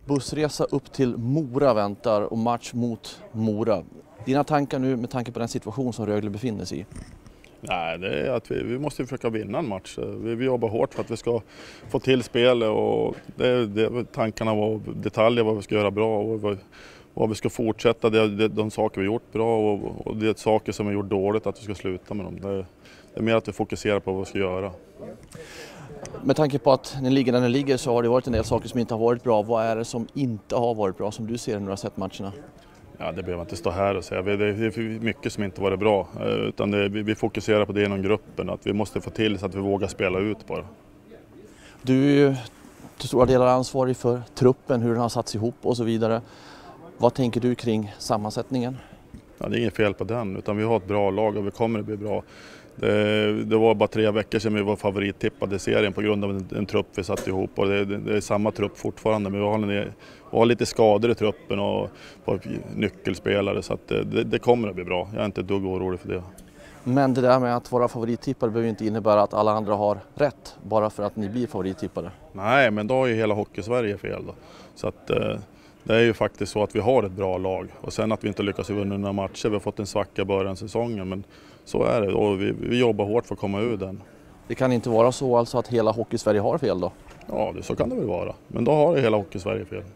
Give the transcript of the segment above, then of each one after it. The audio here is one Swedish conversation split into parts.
Bussresa upp till Mora väntar och match mot Mora. Dina tankar nu med tanke på den situation som Rögle befinner sig i? Nej, det är att vi måste försöka vinna en match. Vi jobbar hårt för att vi ska få till spel och det är tankarna och detaljer vad vi ska göra bra och vad vi ska fortsätta. Det är de saker vi gjort bra och det är saker som vi gjort dåligt att vi ska sluta med dem. Det är mer att vi fokuserar på vad vi ska göra. Med tanke på att ni ligger där ni ligger så har det varit en del saker som inte har varit bra. Vad är det som inte har varit bra som du ser när du har sett matcherna? Ja, det behöver inte stå här och säga. Det är mycket som inte varit bra. Utan vi fokuserar på det inom gruppen. Att vi måste få till så att vi vågar spela ut bara. Du är ju till stora delar ansvarig för truppen, hur den har satts ihop och så vidare. Vad tänker du kring sammansättningen? Ja, det är inget fel på den, utan vi har ett bra lag och vi kommer att bli bra. Det var bara 3 veckor sedan vi var favorittippade i serien på grund av en trupp vi satt ihop. Och det är samma trupp fortfarande, men vi har lite skador i truppen och på nyckelspelare, så att det kommer att bli bra. Jag är inte ett dugg orolig för det. Men det där med att vara favorittippare behöver inte innebära att alla andra har rätt bara för att ni blir favorittippare. Nej, men då har ju hela Hockey-Sverige fel då. Så att det är ju faktiskt så att vi har ett bra lag. Och sen att vi inte lyckas vinna några matcher, vi har fått en svacka i början av säsongen. Men så är det och vi jobbar hårt för att komma ur den. Det kan inte vara så alltså att hela Hockey-Sverige har fel då? Ja, så kan det väl vara. Men då har hela Hockey-Sverige fel.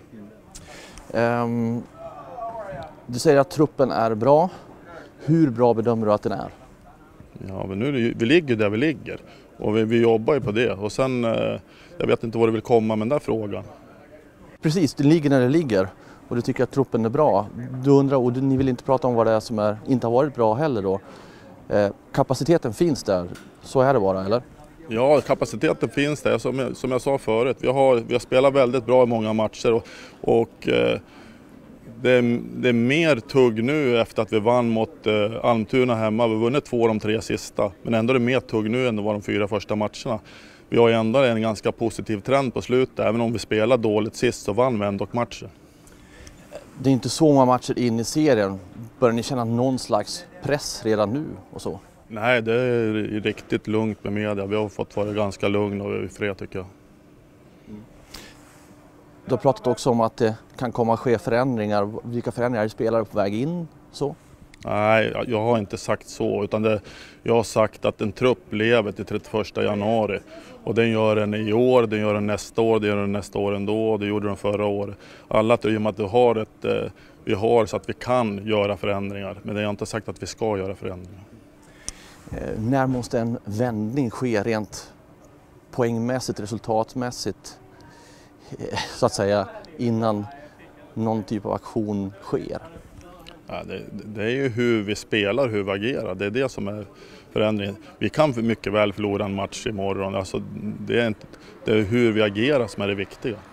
Du säger att truppen är bra. Hur bra bedömer du att den är? Ja, men vi ligger där vi ligger. Och vi jobbar ju på det. Och sen, jag vet inte vad du vill komma med den där frågan. Precis, det ligger när det ligger. Och du tycker att truppen är bra. Du undrar, och ni vill inte prata om vad det är som inte har varit bra heller då. Kapaciteten finns där, så är det bara, eller? Ja, kapaciteten finns där. Som jag sa förut, vi har spelat väldigt bra i många matcher och det är mer tugg nu efter att vi vann mot Almtuna hemma. Vi har vunnit 2 av de 3 sista, men ändå är det mer tugg nu än det var de 4 första matcherna. Vi har ändå en ganska positiv trend på slutet, även om vi spelade dåligt sist så vann vi ändå matcher. Det är inte så många matcher in i serien. Börjar ni känna någon slags press redan nu och så? Nej, det är riktigt lugnt med media. Vi har fått vara ganska lugn och i fred tycker jag. Du har pratat också om att det kan komma att ske förändringar. Vilka förändringar är spelare på väg in? Så? Nej, jag har inte sagt så, utan jag har sagt att en trupp lever till 31 januari. Och den gör den i år, den gör den nästa år, den gör den nästa år ändå, det gjorde den förra året. Alla tror ju att vi har så att vi kan göra förändringar, men jag har inte sagt att vi ska göra förändringar. När måste en vändning ske rent poängmässigt, resultatmässigt, så att säga, innan någon typ av aktion sker? Ja, det är ju hur vi spelar, hur vi agerar. Det är det som är förändringen. Vi kan mycket väl förlora en match imorgon. Alltså, det är hur vi agerar som är det viktiga.